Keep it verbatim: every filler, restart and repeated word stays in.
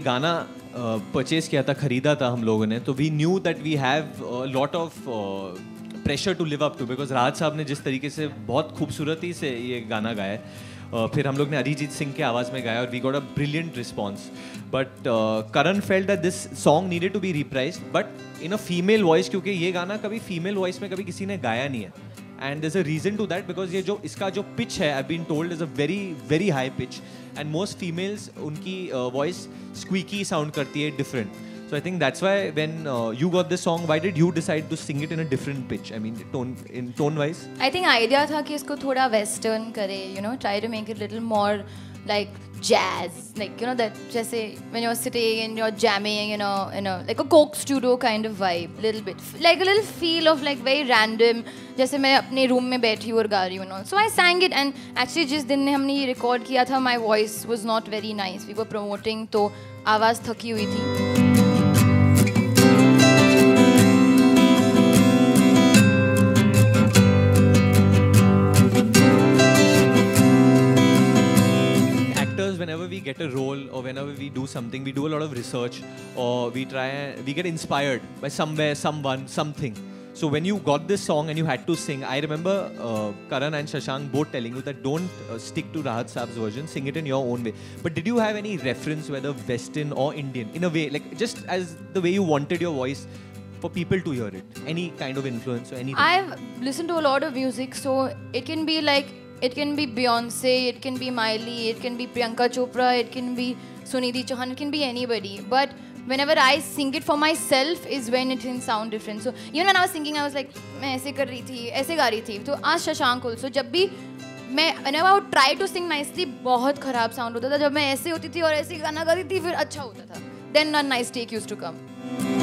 गाना purchase uh, किया था, खरीदा था हम लोगों ने, तो we knew that we have lot of pressure to live up to, because Rahat साहब ने जिस तरीके से बहुत खूबसूरती से ये गाना गाया है, uh, फिर हम लोग ने अरिजीत सिंह के आवाज़ में गाया और we got a brilliant response. But Karan felt that this song needed to be reprised, but in a female voice, क्योंकि ये गाना कभी फीमेल वॉइस में कभी किसी ने गाया नहीं है. And there's a reason to that, because ये जो इसका जो pitch है, I've been told, is a very very high pitch, and most females उनकी uh, voice squeaky sound करती है, different. So I think that's why when uh, you got this song, why did you decide to sing it in a different pitch? I mean, tone in tone wise. I think idea था कि इसको थोड़ा western करे, you know, try to make it little more like jazz, like you know that जैसे when you're sitting and you're jamming, you know, you know, like a Coke Studio kind of vibe, little bit, like a little feel of like very random, जैसे मैं अपने room में बैठी हूँ और गा रही हूँ, you know. So I sang it, and actually जिस दिन ने हमने ये रिकॉर्ड किया था, my voice was not very nice. We were promoting, तो आवाज़ थकी हुई थी. Whenever we get a role or whenever we do something, we do a lot of research, or we try and we get inspired by somewhere, someone, something. So when you got this song and you had to sing, I remember uh, Karan and Shashank both telling you that don't uh, stick to Rahat Saab's version, sing it in your own way. But did you have any reference, whether Western or Indian, in a way, like just as the way you wanted your voice for people to hear it? Any kind of influence or anything? I've listened to a lot of music, so it can be like, it can be Beyonce, it can be Miley, it can be Priyanka Chopra, it can be Sunidhi Chauhan, it can be anybody. But whenever I sing it for myself is when it can sound different. So even when I was singing, I was like, मैं ऐसे कर रही थी, ऐसे गा रही थी. तो आज शशांक also, जब भी मैं whenever I would try to sing nicely, बहुत खराब sound होता था. जब मैं ऐसे होती थी और ऐसे गाना गा रही थी, फिर अच्छा होता था. Then a nice take used to come.